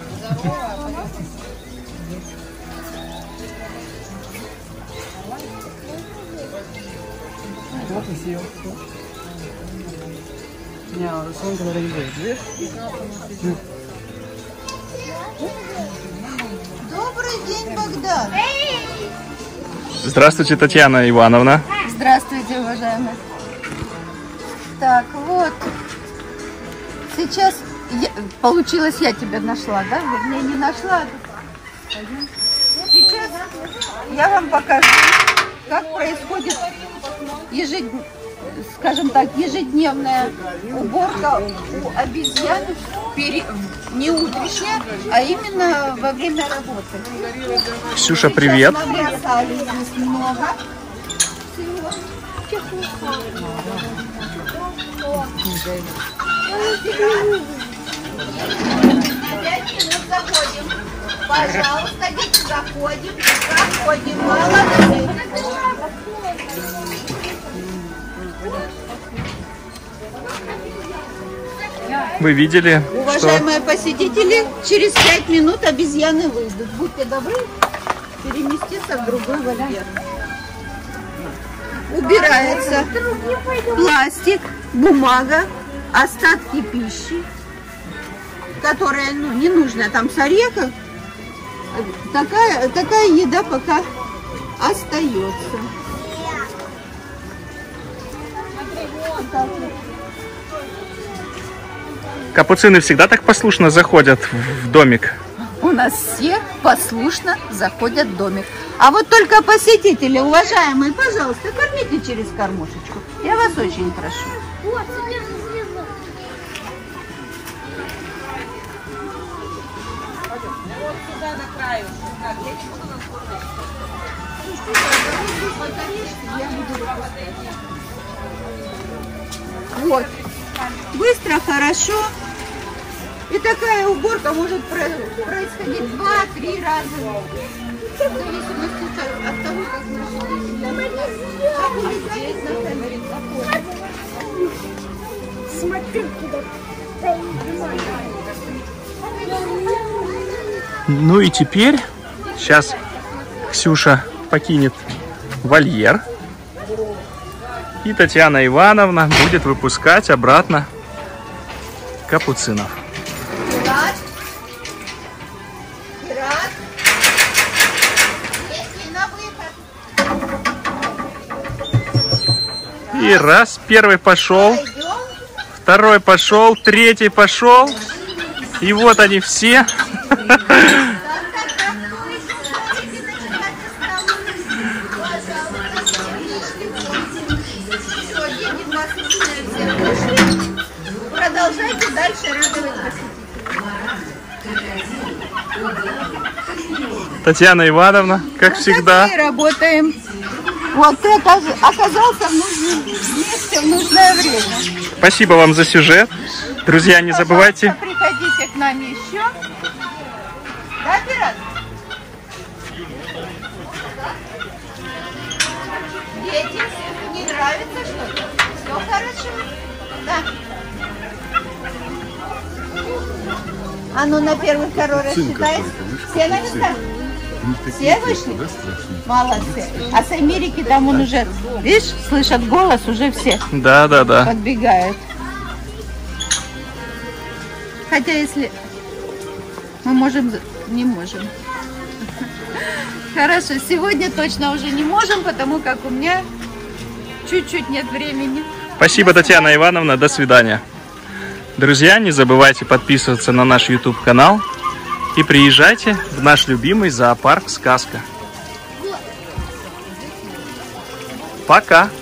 Добрый день, Богдан. Здравствуйте, Татьяна Ивановна. Здравствуйте, уважаемые. Так, вот. Сейчас получилось, я тебя нашла, да? Вернее, не нашла. Сейчас я вам покажу, как происходит ежедневная уборка у обезьян, не утренняя, а именно во время работы. Ксюша, привет. Набросали здесь много. На 5 минут заходим. Пожалуйста, дети, заходим. Заходим. Молодцы. Вы видели, Уважаемые посетители, через 5 минут обезьяны выйдут. Будьте добры переместиться в другой вольер. Убирается пластик, бумага, остатки пищи, которая не нужна там с орехов. Такая еда пока остается. капуцины всегда так послушно заходят в домик? У нас все послушно заходят в домик. А вот только посетители, уважаемые, пожалуйста, кормите через кормушечку. Я вас очень прошу. Вот сюда на краю. Вот. Быстро, хорошо. И такая уборка может происходить 2-3 раза. В зависимости от того, как Смотри, куда. Ну и теперь сейчас Ксюша покинет вольер, и Татьяна Ивановна будет выпускать обратно капуцинов. Пират. Пират. Если на выход. И раз, первый пошел, Пойдем. второй пошел, третий пошел, и вот они все. Продолжайте дальше радовать посетителей. Татьяна Ивановна, как всегда. Мы работаем. Вот ты оказался в нужном месте в нужное время. Спасибо вам за сюжет. Друзья, не забывайте. Приходите к нам еще. Да, пират? Дети, не нравится что-то? Все хорошо? Да. А ну на первый второй рассчитай. Все на местах? Все вышли? Молодцы. А с Америки там он уже, видишь, слышат голос, уже все Да. подбегают. Хотя если мы можем, не можем. Хорошо, сегодня точно уже не можем, потому как у меня чуть-чуть нет времени. Спасибо, Татьяна Ивановна. До свидания. Друзья, не забывайте подписываться на наш YouTube-канал и приезжайте в наш любимый зоопарк «Сказка». Пока!